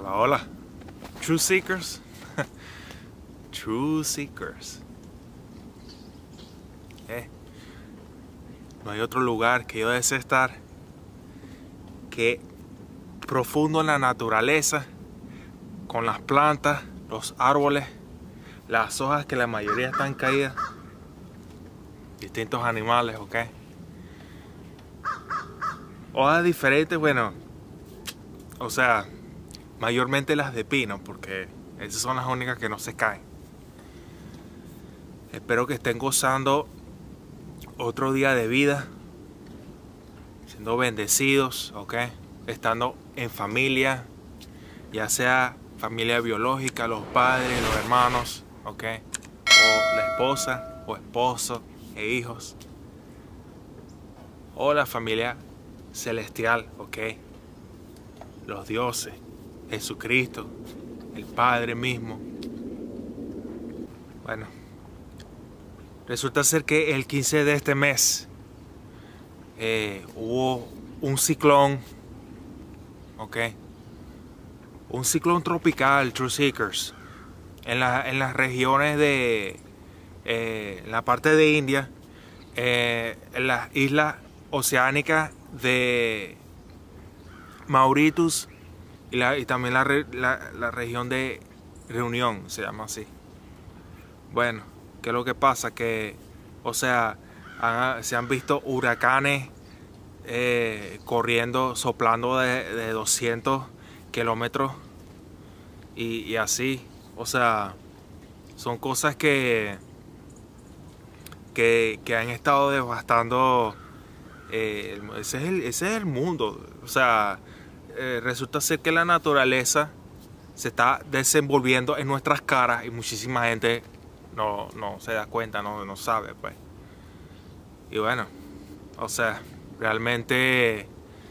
Hola, hola. True Seekers. True Seekers. No hay otro lugar que yo desee estar que profundo en la naturaleza, con las plantas, los árboles, las hojas que la mayoría están caídas, distintos animales, ¿ok? Hojas diferentes, bueno, o sea, mayormente las de pino, porque esas son las únicas que no se caen. Espero que estén gozando otro día de vida, siendo bendecidos, ¿ok? Estando en familia, ya sea familia biológica, los padres, los hermanos, ¿ok? O la esposa o esposo e hijos. O la familia celestial, ¿ok? Los dioses, Jesucristo, el Padre mismo. Bueno, resulta ser que el 15 de este mes hubo un ciclón, ¿ok? Un ciclón tropical, True Seekers, en las regiones de la parte de India, en las islas oceánicas de Mauritius y también la región de Reunión, se llama así. Bueno, ¿qué es lo que pasa? Que, o sea, se han visto huracanes corriendo, soplando de 200 kilómetros y así. O sea, son cosas que han estado devastando. Ese es el mundo. O sea, resulta ser que la naturaleza se está desenvolviendo en nuestras caras y muchísima gente no se da cuenta, no sabe, pues. Y bueno, o sea, realmente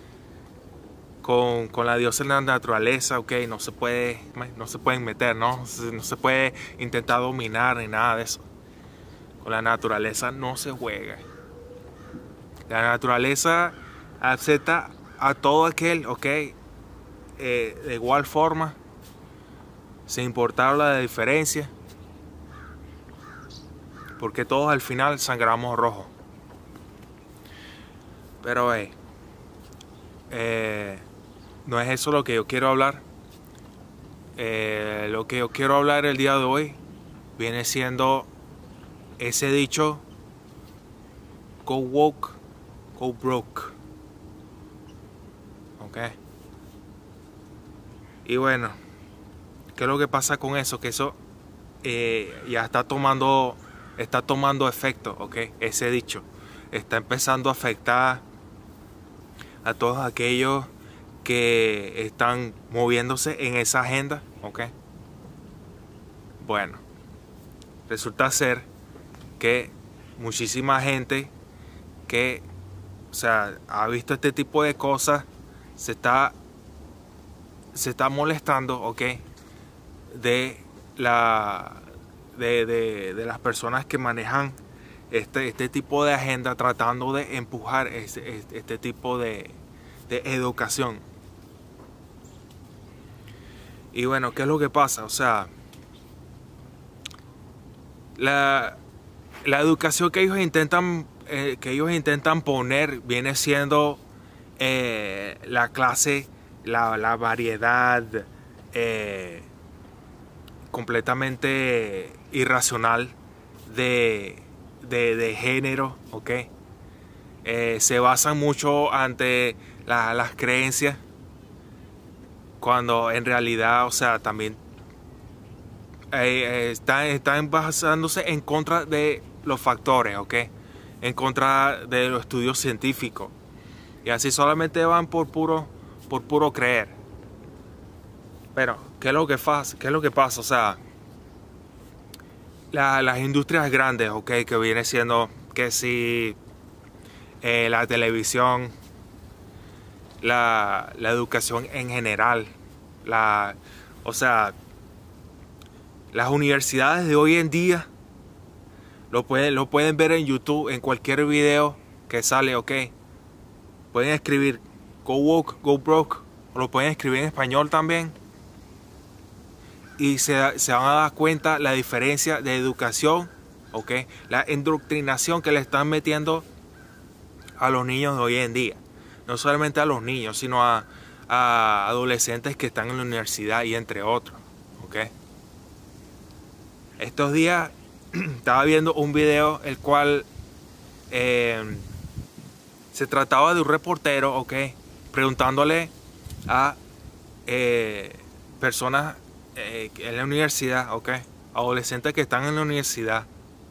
con la diosa de la naturaleza, ok, no se pueden meter, no se puede intentar dominar ni nada de eso. Con la naturaleza no se juega. La naturaleza acepta a todo aquel, ok, de igual forma, sin importar la diferencia, porque todos al final sangramos rojo. Pero no es eso lo que yo quiero hablar. Lo que yo quiero hablar el día de hoy viene siendo ese dicho: go woke, go broke. Ok. Y bueno, ¿qué es lo que pasa con eso? Que eso ya está tomando efecto, ok. Ese dicho está empezando a afectar a todos aquellos que están moviéndose en esa agenda, ok. Bueno, resulta ser que muchísima gente que, o sea, ha visto este tipo de cosas se está molestando, ok, de las personas que manejan este tipo de agenda, tratando de empujar este tipo de educación. Y bueno, ¿qué es lo que pasa? O sea, la educación que ellos intentan poner viene siendo la clase, la variedad completamente irracional de género, ¿ok? Se basan mucho ante las creencias, cuando en realidad, o sea, también están basándose en contra de los factores, ¿ok? En contra de los estudios científicos. Y así solamente van por puro creer. Pero, ¿qué es lo que pasa? O sea, las industrias grandes, ¿ok? Que viene siendo que si la televisión, la educación en general, o sea, las universidades de hoy en día lo pueden ver en YouTube, en cualquier video que sale, ok. Pueden escribir go woke, go broke, o lo pueden escribir en español también. y se van a dar cuenta la diferencia de educación, ¿ok? La indoctrinación que le están metiendo a los niños de hoy en día. No solamente a los niños, sino a adolescentes que están en la universidad y entre otros, ¿ok? Estos días estaba viendo un video el cual se trataba de un reportero, ¿ok? Preguntándole a personas en la universidad, ¿ok? Adolescentes que están en la universidad.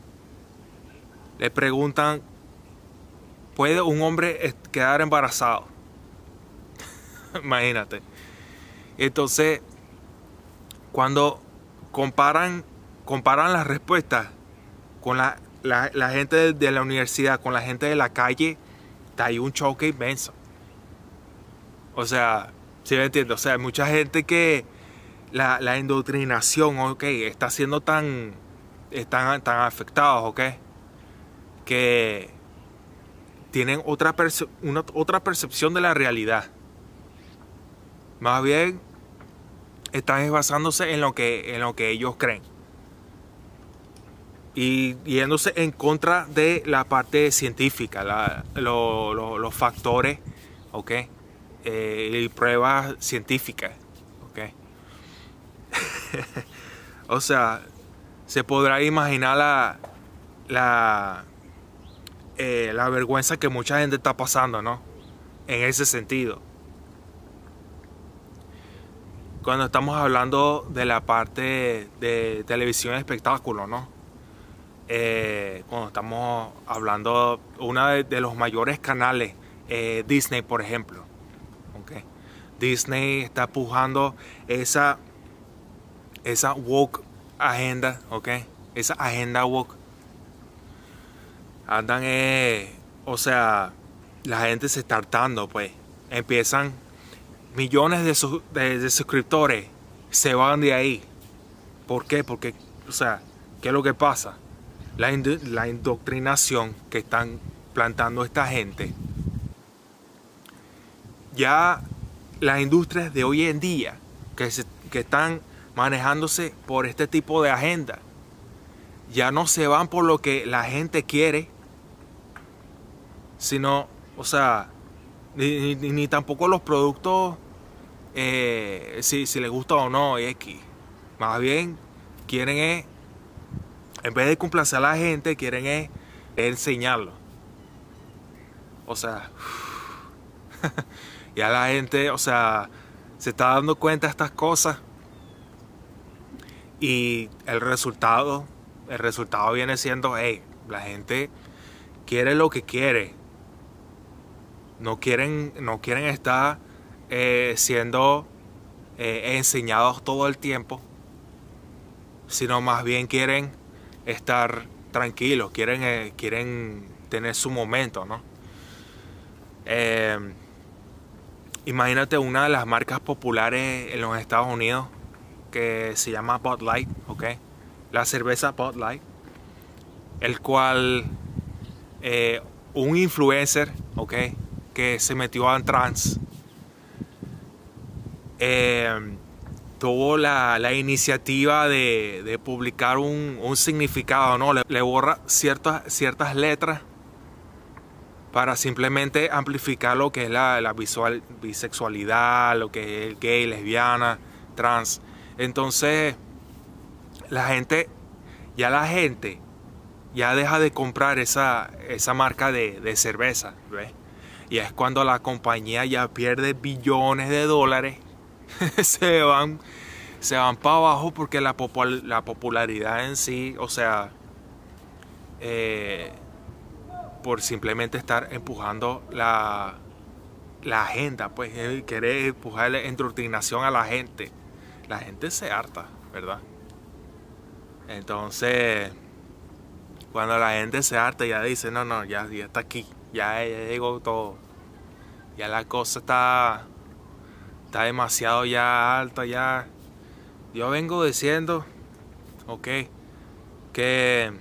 Le preguntan, ¿puede un hombre quedar embarazado? Imagínate. Entonces, cuando comparan las respuestas con la gente de la universidad, con la gente de la calle, hay un choque inmenso. O sea, ¿sí me entiendes? O sea, hay mucha gente que la indoctrinación, ¿ok? Está siendo tan afectados, ¿ok? Que tienen otra percepción de la realidad. Más bien están basándose en lo que ellos creen. Y yéndose en contra de la parte científica, los factores, ¿ok? Y pruebas científicas, ¿ok? O sea, se podrá imaginar la vergüenza que mucha gente está pasando, ¿no? En ese sentido. Cuando estamos hablando de la parte de televisión y espectáculo, ¿no? Cuando estamos hablando uno de los mayores canales, Disney, por ejemplo, ¿okay? Disney está empujando esa woke agenda, ¿ok? Esa agenda woke. Andan, o sea, la gente se está hartando, pues. Empiezan millones de suscriptores, se van de ahí. ¿Por qué? Porque, o sea, ¿qué es lo que pasa? La indoctrinación que están plantando esta gente. Ya las industrias de hoy en día que están manejándose por este tipo de agenda, ya no se van por lo que la gente quiere, sino, o sea, ni tampoco los productos, si les gusta o no, X. Más bien, quieren en vez de complacer a la gente, quieren enseñarlo. O sea, ya la gente, o sea, se está dando cuenta de estas cosas. Y el resultado viene siendo, la gente quiere lo que quiere. No quieren estar siendo enseñados todo el tiempo, sino más bien quieren estar tranquilos, quieren tener su momento, ¿no? Imagínate una de las marcas populares en los Estados Unidos que se llama Bud Light, ¿ok? La cerveza Bud Light, el cual un influencer, ¿ok? Que se metió en trance, tuvo la iniciativa de publicar un significado, ¿no? Le borra ciertas letras para simplemente amplificar lo que es la bisexualidad, lo que es el gay, lesbiana, trans. Entonces la gente ya deja de comprar esa marca de cerveza, ¿ves? Y es cuando la compañía ya pierde billones de dólares. se van para abajo porque la popularidad en sí, o sea, por simplemente estar empujando la agenda, pues querer empujar la indoctrinación a la gente se harta, ¿verdad? Entonces, cuando la gente se harta, ya dice, no, ya está aquí, ya llegó todo, ya la cosa está demasiado ya alta, ya. Yo vengo diciendo, ok, que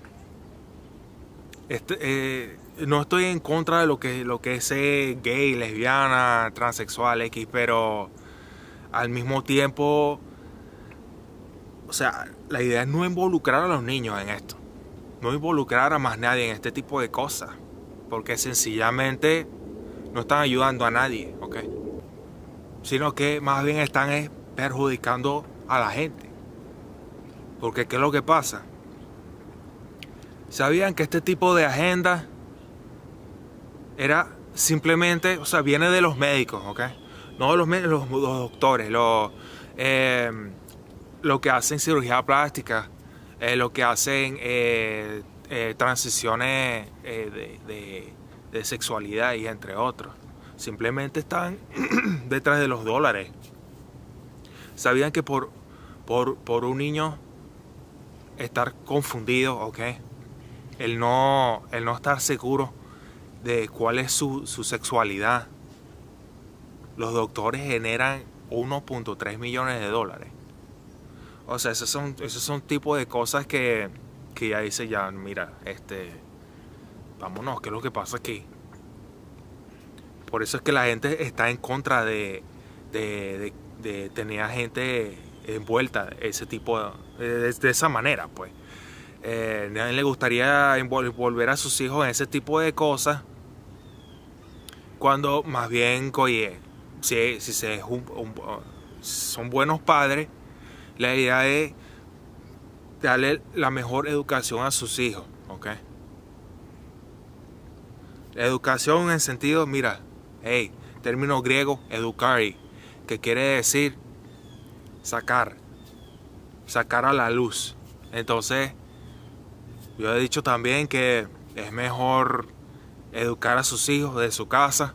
no estoy en contra de lo que es gay, lesbiana, transexual, X, pero al mismo tiempo o sea, la idea es no involucrar a los niños en esto. No involucrar a más nadie en este tipo de cosas. Porque sencillamente no están ayudando a nadie, ¿ok? Sino que más bien están perjudicando a la gente. Porque ¿qué es lo que pasa? ¿Sabían que este tipo de agenda era simplemente, o sea, viene de los médicos, ¿ok? No de los doctores, lo que hacen cirugía plástica, lo que hacen transiciones de sexualidad y entre otros. Simplemente están detrás de los dólares. ¿Sabían que por un niño estar confundido, ¿ok? El no estar seguro de cuál es su sexualidad, los doctores generan 1.3 millones de dólares? O sea, esos son tipos de cosas que ya dice, ya, mira, vámonos, ¿qué es lo que pasa aquí? Por eso es que la gente está en contra de tener a gente envuelta ese tipo de esa manera, pues. A nadie le gustaría envolver a sus hijos en ese tipo de cosas, cuando más bien, oye, si son buenos padres, la idea es darle la mejor educación a sus hijos, ¿ok? La educación en el sentido, mira, hey, término griego, educari, que quiere decir sacar a la luz. Entonces, yo he dicho también que es mejor educar a sus hijos de su casa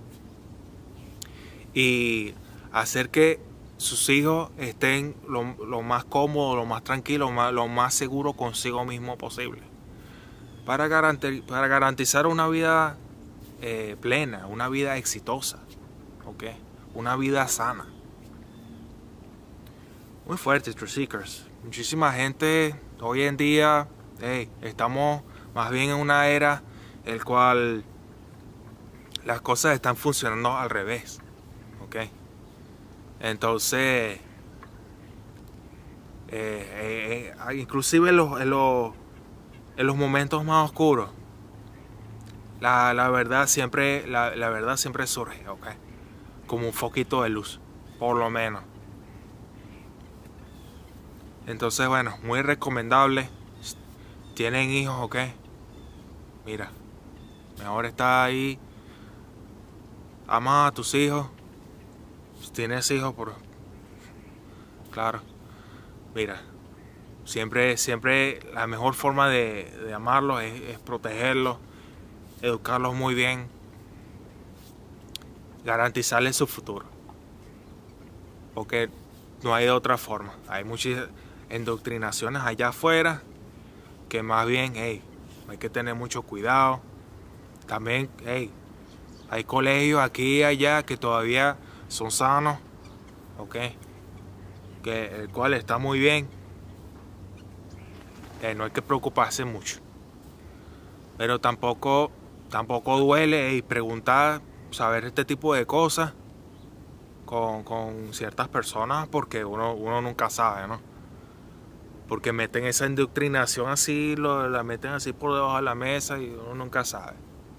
y hacer que sus hijos estén lo más cómodos, lo más tranquilos, lo más seguro consigo mismo posible. Para garantizar una vida plena, una vida exitosa, ¿ok? Una vida sana. Muy fuerte, Truth Seekers. Muchísima gente hoy en día, estamos más bien en una era en la cual las cosas están funcionando al revés, ¿ok? Entonces, inclusive en los momentos más oscuros, la verdad siempre surge, ¿ok? Como un foquito de luz, por lo menos. Entonces, bueno, muy recomendable. Tienen hijos, ¿ok? Mira, mejor está ahí. Ama a tus hijos. Si tienes hijos, claro. Mira, siempre la mejor forma de amarlos es protegerlos, educarlos muy bien, garantizarles su futuro. Porque no hay de otra forma. Hay muchas indoctrinaciones allá afuera que más bien, hay que tener mucho cuidado. También, hay colegios aquí y allá que todavía son sanos, ¿ok? El cual está muy bien. No hay que preocuparse mucho. Pero tampoco duele preguntar, saber este tipo de cosas con ciertas personas, porque uno nunca sabe, ¿no? Porque meten esa indoctrinación así, la meten así por debajo de la mesa y uno nunca sabe.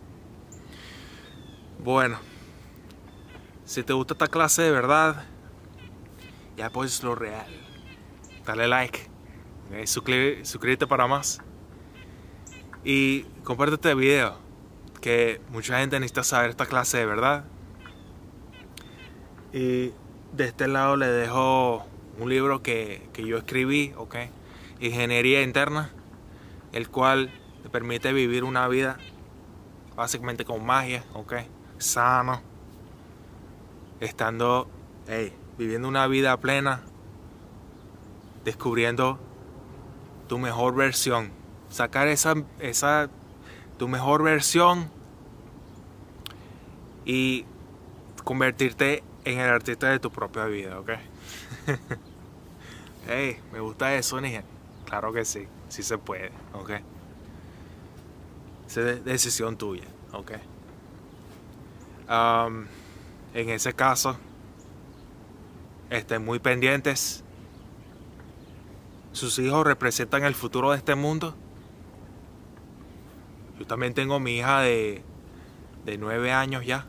Bueno, si te gusta esta clase de verdad, ya pues lo real. Dale like, suscríbete para más. Y comparte este video, que mucha gente necesita saber esta clase de verdad. Y de este lado le dejo un libro que yo escribí, ¿ok? Ingeniería Interna, el cual te permite vivir una vida básicamente con magia, ¿ok? Sano, estando, viviendo una vida plena, descubriendo tu mejor versión, sacar tu mejor versión y convertirte en el artista de tu propia vida, ¿ok? Me gusta eso, Níger. Claro que sí, sí se puede, ¿ok? Esa es decisión tuya, ¿ok? En ese caso, estén muy pendientes sus hijos representan el futuro de este mundo. Yo también tengo mi hija de 9 años ya.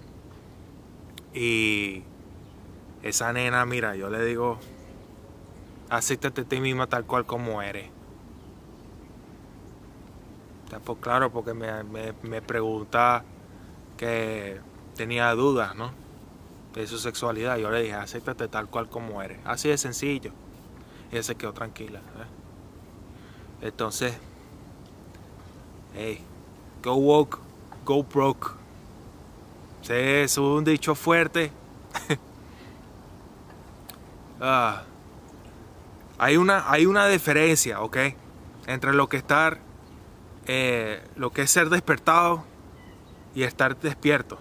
Y esa nena, mira, yo le digo, acéptate a ti misma tal cual como eres. Pues claro, porque me pregunta que tenía dudas, ¿no?, de su sexualidad. Yo le dije, acéptate tal cual como eres. Así de sencillo. Y ella se quedó tranquila, ¿eh? Entonces, hey, go woke, go broke. Sí, es un dicho fuerte. Hay una diferencia, ¿ok?, entre lo que es ser despertado y estar despierto.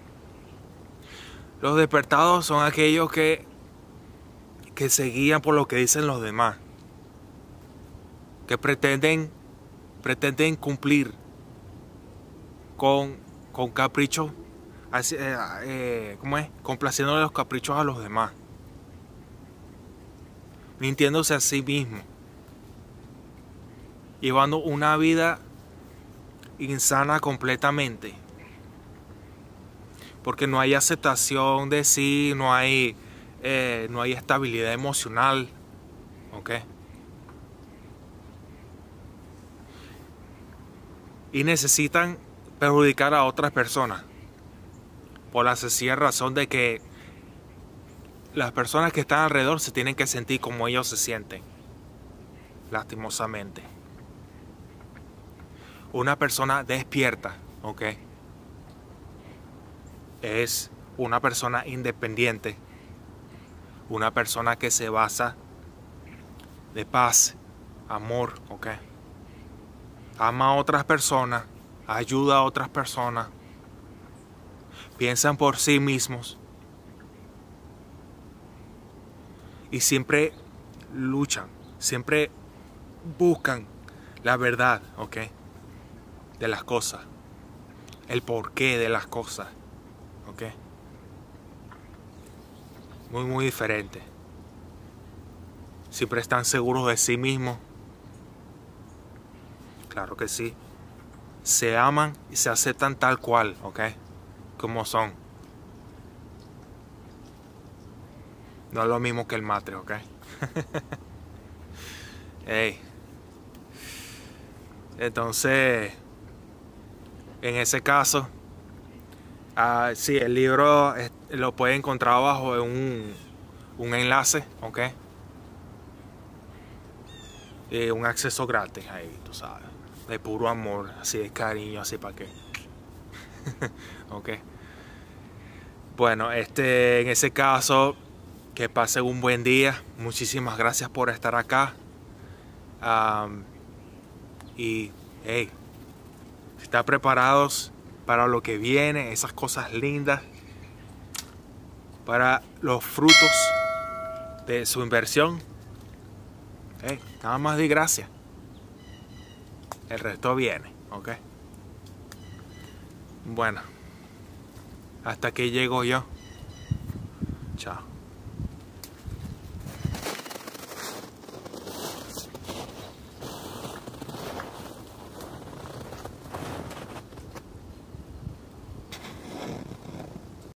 Los despertados son aquellos que se guían por lo que dicen los demás, que pretenden cumplir con caprichos, ¿cómo es?, complaciendo los caprichos a los demás, mintiéndose a sí mismo, llevando una vida insana completamente, porque no hay aceptación de sí, no hay estabilidad emocional, ¿ok? Y necesitan perjudicar a otras personas por la sencilla razón de que las personas que están alrededor se tienen que sentir como ellos se sienten, lastimosamente. Una persona despierta, ¿ok?, es una persona independiente, una persona que se basa de paz, amor, ¿ok?, ama a otras personas, ayuda a otras personas, piensan por sí mismos y siempre luchan, siempre buscan la verdad, ¿ok?, de las cosas, el porqué de las cosas, ¿ok? Muy, muy diferente. Siempre están seguros de sí mismos. Claro que sí. Se aman y se aceptan tal cual, ¿ok?, como son. No es lo mismo que el matre, ¿ok? Hey. Entonces, en ese caso, sí, el libro lo puede encontrar abajo en un enlace, ¿ok? Un acceso gratis ahí, tú sabes, de puro amor, así de cariño, así para qué. ¿Ok? Bueno, en ese caso, que pasen un buen día. Muchísimas gracias por estar acá. Y, hey, está preparados para lo que viene, esas cosas lindas, para los frutos de su inversión. Hey, nada más di gracias. El resto viene, ¿ok? Bueno, hasta aquí llego yo. Chao.